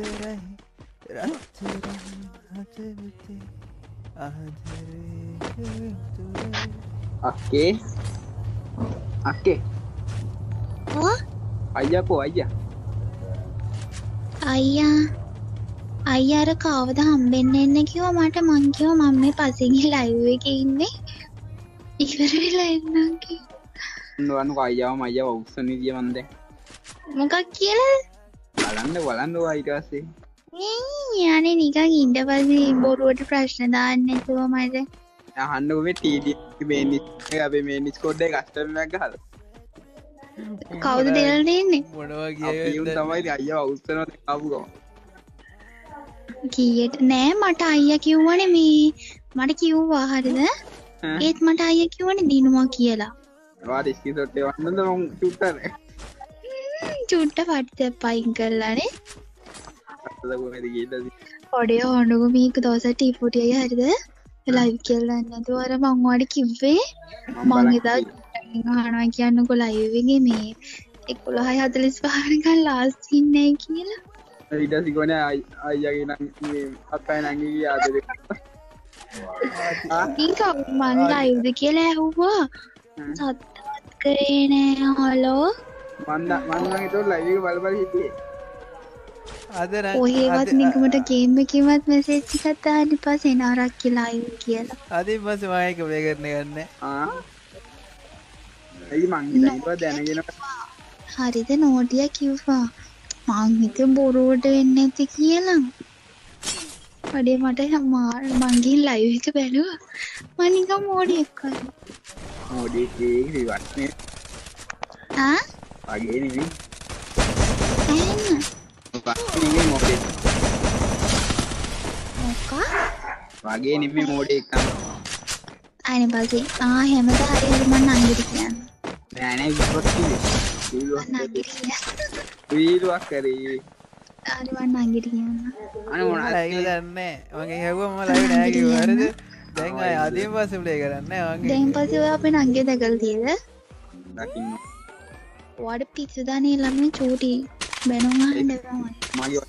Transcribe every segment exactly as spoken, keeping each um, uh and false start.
रहे रात रहे Oke, oke. Oh, Ayah ko ayah. අයියා අයියා අර කවද හම්බෙන්න එන්න කිව්වා මට මං කිව්වා මම මේ පස්සෙන් ලයිව් එකේ ඉන්නේ ඉවර වෙලා එන්නම් කිව්වා. Nu anu ayah sama ayah urusan ni dia mande. මොකක් කියලා? බලන්න බලන්න ඔය ඊට පස්සේ. ඊ අනේ නිකන් ඉන්න පස්සේ බොරුවට ප්‍රශ්න දාන්න නැතුව මට. අහන්නකො මේ ටීඩී මේන් එක අපේ මේන් ස්කෝඩ් එක කස්ටමර් එකක් ගහලා. කවුද දෙල් දෙන්නේ? මොනවා අපි උන් තමයි අයියා උස්සනවත් ආපු ගම. කීයට නෑ මට අයියා කිව්වනේ මේ මට කිව්වා හරිද? ඒත් මට අයියා කිව්වනේ දිනුවා කියලා. වාඩි ස්ක්‍රීන්ෂොට් එක වන්නද මම චුට්ටනේ. චුට්ට පට්ට පයින් කරලානේ. අතද කොහෙද ගිහිල්ලාද? ඔඩේ හොඬගු මේක දවසට ටීපුටියයි හරිද? ලයිව් කියලා නැතුව අර මං ඔයාලට කිව්වේ මං එදා අහනවා කියන්නකො ලයිව් එකේ මේ එකොළහයි හතළිස් පහ වෙනකන් ලාස්ට් ඉන්නේ කියලා. ඊට පස්සේ කොහොනේ අයියාගේ නම් මේ අප්පයි නංගිගේ ආදරේ. මේක මං ලයිව්ද කියලා ඇහුවා. සත්‍යවත් කරේ නෑ හලෝ. මන් මන් නම් ඒක ලයිව් එක බල බල හිටියේ. අද නම් ඔයවත් නිකමට ගේම් එකේවත් මෙසේජ් එකක් දාන්න පස්සේ නාරක් කියලා ලයිව් කියලා. අදින් පස්සේ මම ඒක ප්ලේ කරන්න ගන්න. ආ. ඇයි මං ඉතින් දැනගෙන හරිද නෝටිය කිව්වා. මං හිතුව බොරුවට වෙන්නේ නැති කියලා. අඩේ මට මං ගිහින් ලයිව් එක බැලුවා. මං නිකන් මෝඩියෙක් වගේ. මොඩියෙක් ඉවත් නේ. ආ? වගේ නෙමෙයි. එහෙම. වගේ නෙමෙයි මොඩියෙක්. මොකක්? වගේ නෙමෙයි මොඩියෙක් තමයි. අනේ පස්සේ ආ හැමදාම හරි හරි මං නංගිට කියන්නේ. නෑ නෑ විශ්වාස කිව්වේ. විශ්වාස නංගිට කියන්නේ. විශ්වාස කරේ. හරි මං නංගිට කියන්න. අනේ මොනවද ලයිව් දන්නේ මගේ හැවුවා මම ලයිව් නෑ කිව්වා හරිද දැන් ආය අදින් පස්සේ ප්ලේ කරන්නේ මගේ දැන් පස්සේ ඔය අපේ නංගිය දැකලා තියෙද? දකින්න වඩ පිස්සු දානේ ළමයි චූටි බැනුම් අහන්න එපා මගේ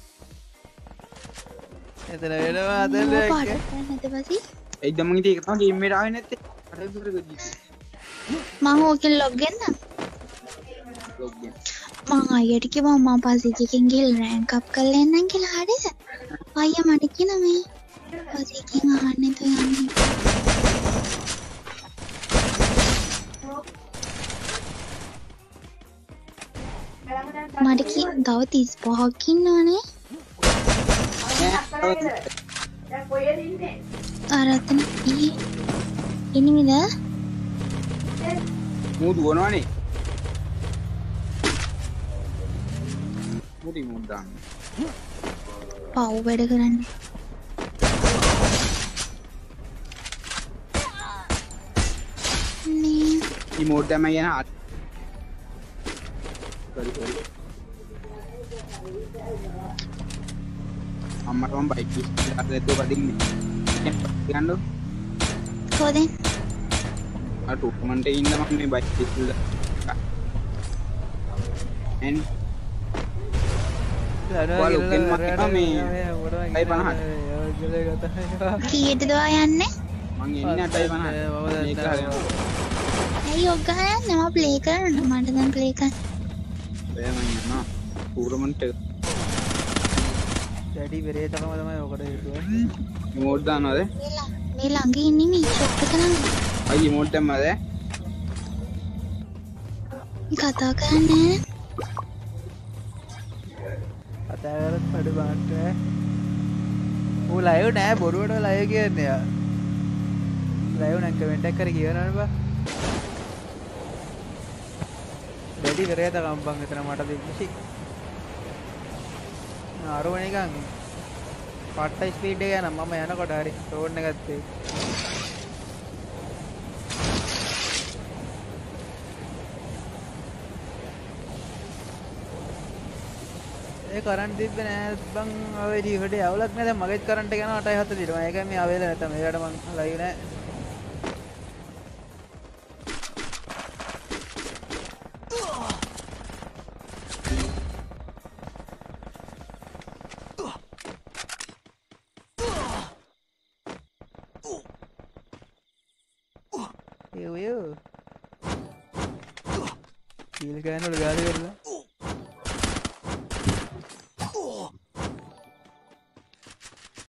එතන වෙනවා අදල්ල මම එක පාඩම් කරන්න නැද්ද පස්සේ? ඒ දමන් ඉතින් ඒක තමයි ගේම් එකට ආවේ නැත්තේ අර දුර ගදී මම ඕකෙන් ලොග් වෙන්න ලොග් වෙන්න මං අයියට කිව්වා මම පස්සේ එකෙන් ගිහලා රෑන්ක් අප් කරලා එන්නම් කියලා හරිද? අයියා මට කියන මේ පස්සේ එකෙන් අහන්න එතන යන්නේ. මට කි තව තිස් පහක් ඉන්නවනේ. අර අතන ඊ ඉනිමිද? මූ දුවනවනේ මුටි මූ දාන්න පව් වැඩ කරන්නේ. මේ ඉමෝට් තමයි යන හත් sorry sorry අම්මට මම බයික් ඉස්සරහට දැද්දුව පදින්නේ යන්නෝ කොහෙද? අර ටෝර්නමන්ට් එකේ ඉන්න මම මේ බයික් ඉස්සරහට එන් කීයටද ඔයා යන්නේ? මං එන්නේ අටයි පනහට. ඇයි ඔක් ගහලා යන්නේ? මම ප්ලේ කරන්න. මට දැන් ප්ලේ කරන්න. බෑ මං යනවා. ටූර්නමන්ට් එක. ඩැඩි වෙරේ තමයි තමයි ඔකට හිතුවේ. ඉමෝට් දානවද? මේ ළඟ ඉන්නේ මේ ෂොප් එක ළඟ. අයි ඉමෝට් දැම්මද? කතා කරන්නේ කතා කරත් පඩු බාන්න ඌ ලයිව් නෑ බොරුවට ලයිව් කියන්නේ යා ලයිව් නම් කමෙන්ට් එකක් කර කියනවනේ බා ඩැඩි කරේ තා කම්බන් එතන මට දෙන්නේ ආරෝ නිකන් පට්ට ස්පීඩ් එක යන මම යනකොට හරි ටෝන් එකක් තේ ඒ කරන්ට් තිබ්බේ නෑ බං ඔය ජීවිතේ අවුලක් නෑ දැන් මගේත් කරන්ට් එක යනවා අටයි හතලියට මම ඒකයි මේ ආවෙලා නැත්තම් මේකට මං ලයිව් නෑ Yo yo. Kill kan udah gak ada.